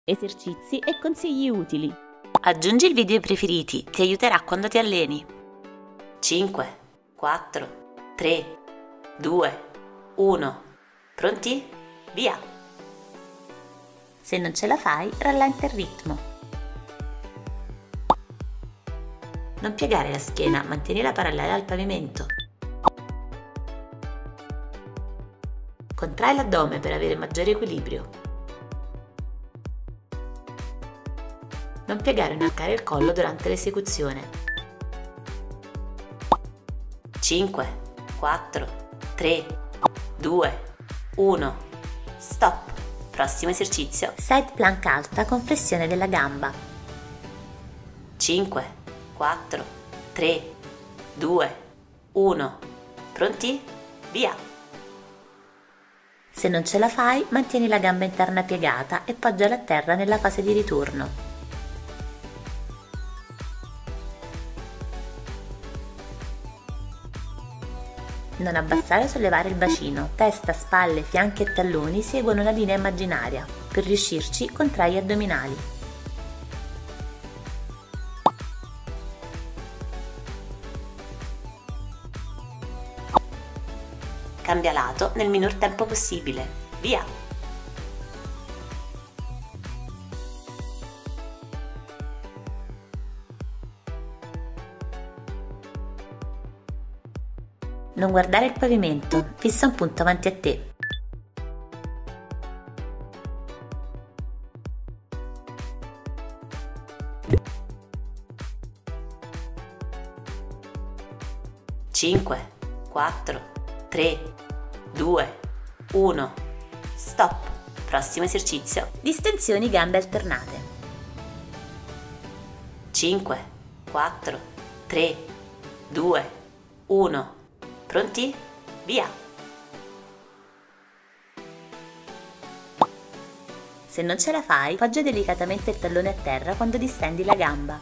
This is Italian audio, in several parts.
esercizi e consigli utili. Aggiungi il video ai preferiti, ti aiuterà quando ti alleni. 5, 4, 3, 2, 1. Pronti? Via! Se non ce la fai, rallenta il ritmo. Non piegare la schiena, mantienila parallela al pavimento. Contrai l'addome per avere maggiore equilibrio. Non piegare o inarcare il collo durante l'esecuzione. 5, 4, 3, 2, 1. Stop! Prossimo esercizio. Side plank alta con flessione della gamba. 5, 4, 3, 2, 1. Pronti? Via! Se non ce la fai, mantieni la gamba interna piegata e poggiala a terra nella fase di ritorno. Non abbassare o sollevare il bacino. Testa, spalle, fianchi e talloni seguono una linea immaginaria. Per riuscirci, contrai gli addominali. Cambia lato nel minor tempo possibile. Via! Non guardare il pavimento, fissa un punto avanti a te. Cinque, 4, 3, 2, 1. Stop! Prossimo esercizio. Distensioni gambe alternate. 5, 4, 3, 2, 1. Pronti? Via! Se non ce la fai, poggia delicatamente il tallone a terra quando distendi la gamba.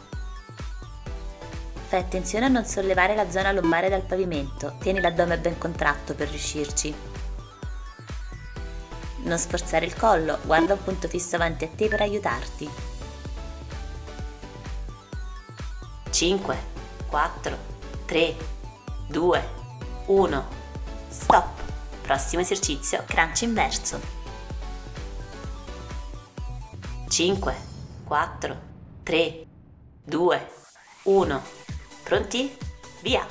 Fai attenzione a non sollevare la zona lombare dal pavimento, tieni l'addome ben contratto per riuscirci. Non sforzare il collo, guarda un punto fisso avanti a te per aiutarti. 5, 4, 3, 2, 1. Stop! Prossimo esercizio, crunch inverso. 5, 4, 3, 2, 1. Pronti? Via!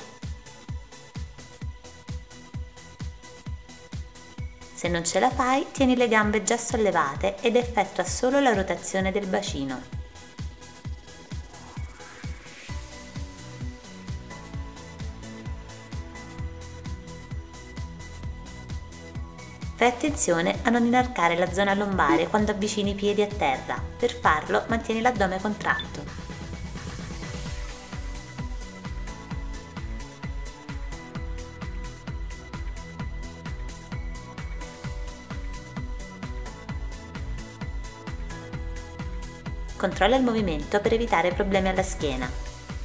Se non ce la fai, tieni le gambe già sollevate ed effettua solo la rotazione del bacino. Fai attenzione a non inarcare la zona lombare quando avvicini i piedi a terra. Per farlo, mantieni l'addome contratto. Controlla il movimento per evitare problemi alla schiena.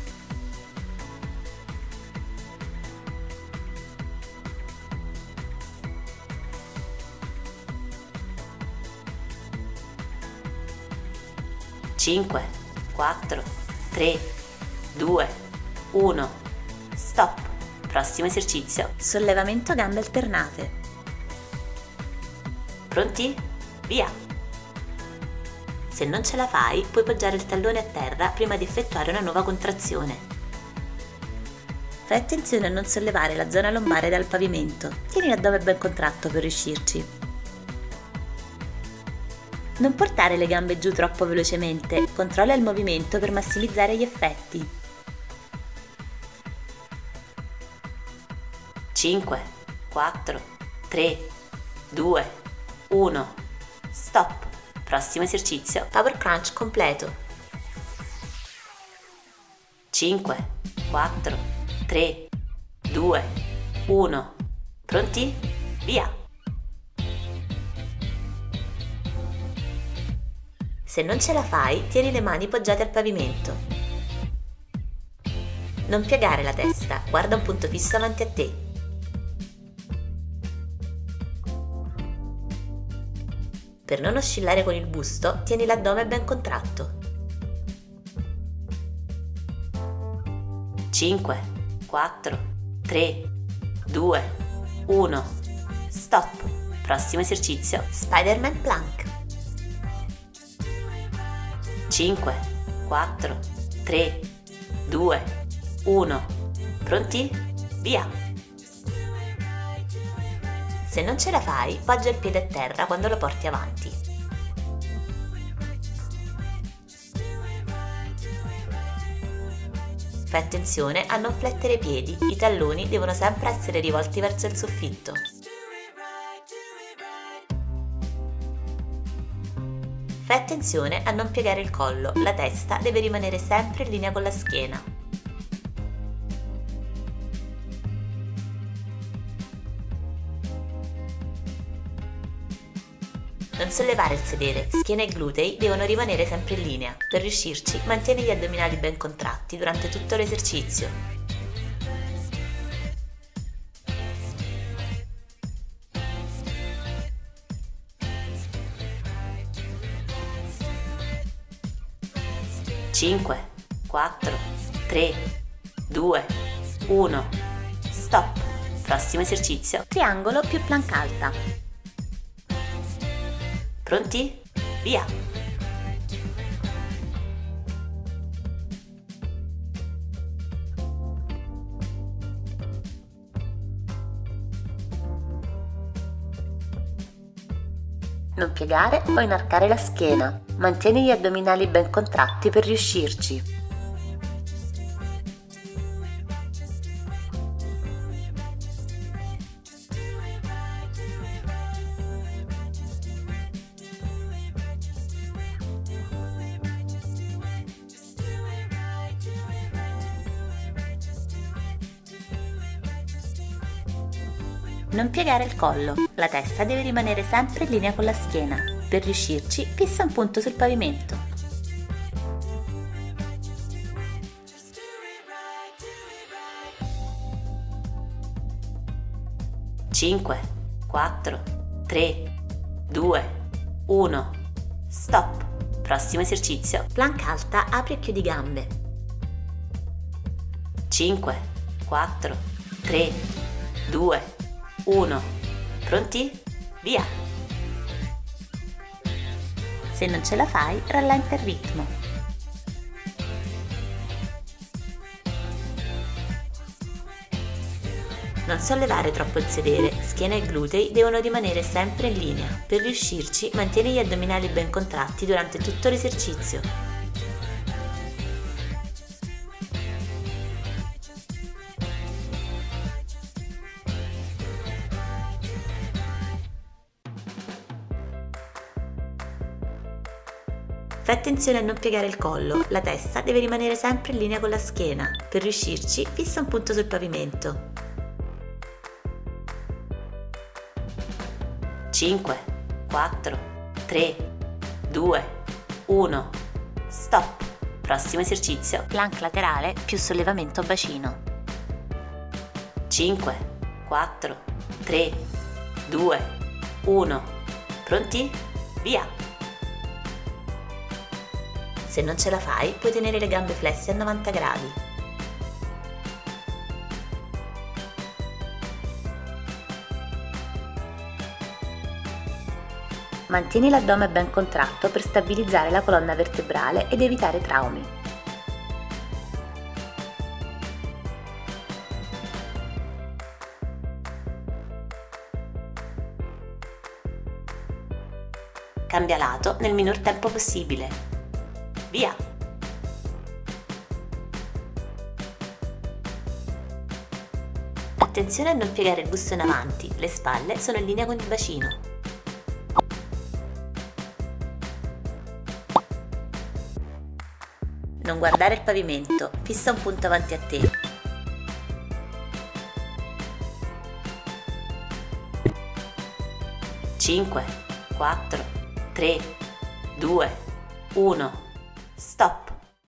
Cinque, 4, 3, 2, 1. Stop! Prossimo esercizio. Sollevamento gambe alternate. Pronti? Via! Se non ce la fai, puoi poggiare il tallone a terra prima di effettuare una nuova contrazione. Fai attenzione a non sollevare la zona lombare dal pavimento. Tieni l'addome ben contratto per riuscirci. Non portare le gambe giù troppo velocemente, controlla il movimento per massimizzare gli effetti. 5, 4, 3, 2, 1. Stop! Prossimo esercizio, power crunch completo. 5, 4, 3, 2, 1. Pronti? Via! Se non ce la fai, tieni le mani poggiate al pavimento. Non piegare la testa, guarda un punto fisso avanti a te. Per non oscillare con il busto, tieni l'addome ben contratto. 5, 4, 3, 2, 1. Stop. Prossimo esercizio, Spider-Man Plank. 5, 4, 3, 2, 1. Pronti? Via! Se non ce la fai, poggia il piede a terra quando lo porti avanti. Fai attenzione a non flettere i piedi, i talloni devono sempre essere rivolti verso il soffitto. Fai attenzione a non piegare il collo, la testa deve rimanere sempre in linea con la schiena. Non sollevare il sedere, schiena e glutei devono rimanere sempre in linea. Per riuscirci, mantieni gli addominali ben contratti durante tutto l'esercizio. Cinque, 4, 3, 2, 1. Stop. Prossimo esercizio, triangolo più plank alta. Pronti? Via! Non piegare o inarcare la schiena. Mantieni gli addominali ben contratti per riuscirci. Non piegare il collo, la testa deve rimanere sempre in linea con la schiena. Per riuscirci, fissa un punto sul pavimento. Cinque, 4, 3, 2, 1. Stop. Prossimo esercizio, plank alta, apri e chiudi gambe. 5, 4, 3, 2, 1. Pronti? Via! Se non ce la fai, rallenta il ritmo. Non sollevare troppo il sedere, schiena e glutei devono rimanere sempre in linea. Per riuscirci, mantieni gli addominali ben contratti durante tutto l'esercizio. Fai attenzione a non piegare il collo, la testa deve rimanere sempre in linea con la schiena. Per riuscirci, fissa un punto sul pavimento. 5, 4, 3, 2, 1. Stop. Prossimo esercizio, plank laterale più sollevamento bacino. 5, 4, 3, 2, 1. Pronti? Via! Se non ce la fai, puoi tenere le gambe flesse a 90 gradi. Mantieni l'addome ben contratto per stabilizzare la colonna vertebrale ed evitare traumi. Cambia lato nel minor tempo possibile. Via! Attenzione a non piegare il busto in avanti, le spalle sono in linea con il bacino. Non guardare il pavimento, fissa un punto avanti a te. Cinque, 4, 3, 2, 1. Stop.